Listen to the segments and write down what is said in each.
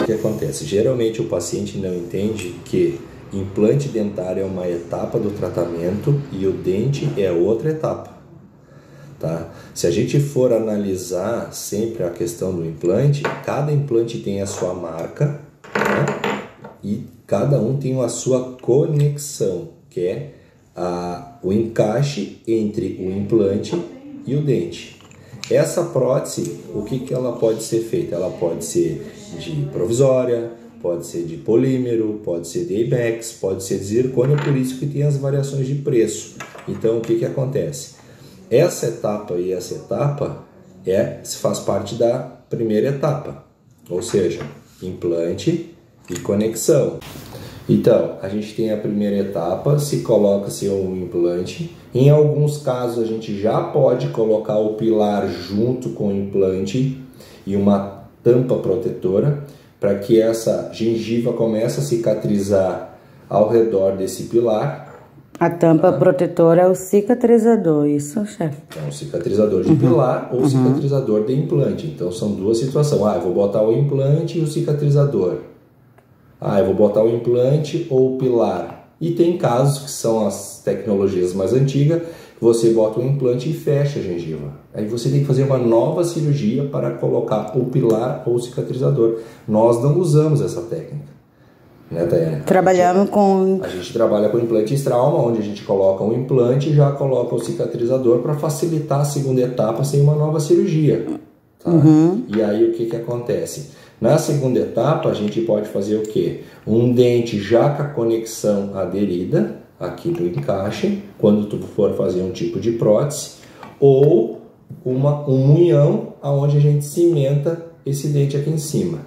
que acontece? Geralmente o paciente não entende que implante dentário é uma etapa do tratamento e o dente é outra etapa, tá? Se a gente for analisar sempre a questão do implante, cada implante tem a sua marca, né? E cada um tem a sua conexão, que é o encaixe entre o implante e o dente. Essa prótese, o que ela pode ser feita? Ela pode ser de provisória, pode ser de polímero, pode ser de IMEX, pode ser de zircônio, por isso que tem as variações de preço. Então, o que acontece? Essa etapa e essa etapa faz parte da primeira etapa, ou seja, implante e conexão. Então, a gente tem a primeira etapa, se coloca-se um implante. Em alguns casos, a gente já pode colocar o pilar junto com o implante e uma tampa protetora para que essa gengiva comece a cicatrizar ao redor desse pilar. A tampa protetora é o cicatrizador, isso, chefe? É um cicatrizador de pilar ou cicatrizador de implante. Então, são duas situações. Eu vou botar o implante e o cicatrizador. Eu vou botar o implante ou o pilar. E tem casos que são as tecnologias mais antigas, você bota o implante e fecha a gengiva. Aí você tem que fazer uma nova cirurgia para colocar o pilar ou o cicatrizador. Nós não usamos essa técnica, né, Tayane? A gente trabalha com implante trauma, onde a gente coloca o implante e já coloca o cicatrizador para facilitar a segunda etapa sem uma nova cirurgia. Tá? E aí o que acontece? Na segunda etapa, a gente pode fazer o quê? Um dente já com a conexão aderida, aqui do encaixe, quando tu for fazer um tipo de prótese, ou um unhão, onde a gente cimenta esse dente aqui em cima.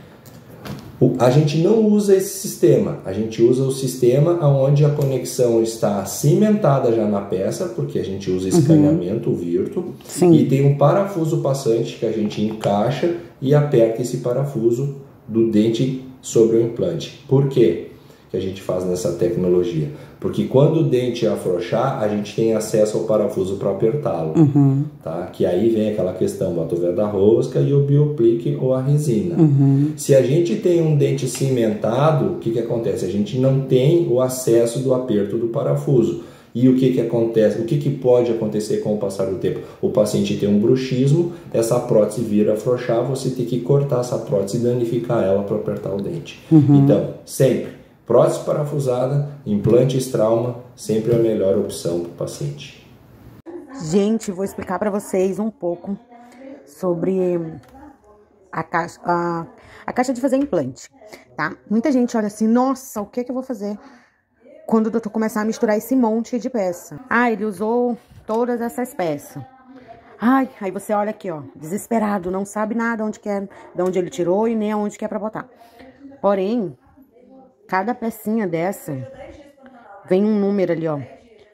A gente não usa esse sistema, a gente usa o sistema onde a conexão está cimentada já na peça, porque a gente usa escaneamento, o Virto, e tem um parafuso passante que a gente encaixa e aperta esse parafuso do dente sobre o implante. Por quê que a gente faz nessa tecnologia? Porque quando o dente afrouxar, a gente tem acesso ao parafuso para apertá-lo, tá? Que aí vem aquela questão, bota o véu da rosca e o bioplique ou a resina. Se a gente tem um dente cimentado, o que acontece? A gente não tem o acesso do aperto do parafuso. E o que acontece? O que pode acontecer com o passar do tempo? O paciente tem um bruxismo, essa prótese vira afrouxar, você tem que cortar essa prótese e danificar ela para apertar o dente. Então, sempre, prótese parafusada, implante trauma, sempre a melhor opção para o paciente. Gente, vou explicar para vocês um pouco sobre a caixa de fazer implante, tá? Muita gente olha assim, nossa, o que eu vou fazer quando o doutor começar a misturar esse monte de peça? Ele usou todas essas peças. Aí você olha aqui, ó, desesperado, não sabe nada de onde ele tirou e nem aonde que é pra botar. Porém, cada pecinha dessa vem um número ali, ó,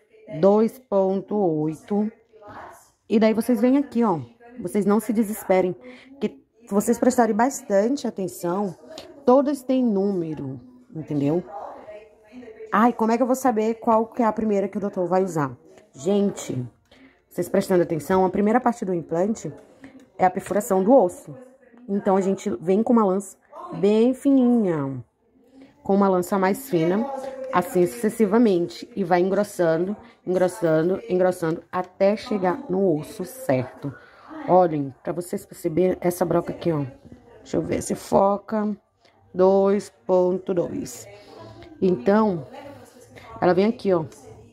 2.8. E daí vocês vêm aqui, ó, vocês não se desesperem, que se vocês prestarem bastante atenção, todas têm número, entendeu? Como é que eu vou saber qual que é a primeira que o doutor vai usar? Gente, vocês prestando atenção, a primeira parte do implante é a perfuração do osso. Então, a gente vem com uma lança bem fininha, com uma lança mais fina, assim sucessivamente. E vai engrossando, engrossando, engrossando, até chegar no osso certo. Olhem, pra vocês perceberem essa broca aqui, ó. Deixa eu ver se foca. 2.2. Então, ela vem aqui, ó,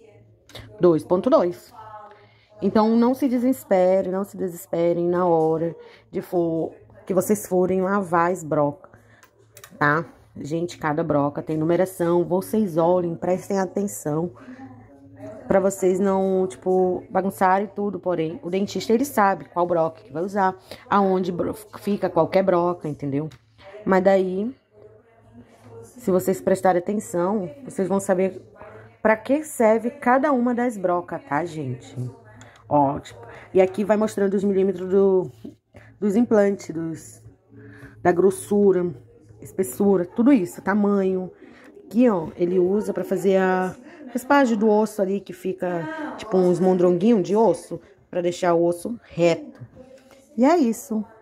2.2. Então, não se desesperem na hora que vocês forem lavar as brocas, tá? Gente, cada broca tem numeração, vocês olhem, prestem atenção, pra vocês não, bagunçarem tudo. Porém, o dentista, ele sabe qual broca que vai usar, aonde fica qualquer broca, entendeu? Mas daí, se vocês prestarem atenção, vocês vão saber pra que serve cada uma das brocas, tá, gente? Ó, e aqui vai mostrando os milímetros dos implantes, da grossura, espessura, tudo isso, tamanho. Aqui, ó, ele usa pra fazer a raspagem do osso ali, que fica tipo uns mondronguinhos de osso, pra deixar o osso reto. E é isso.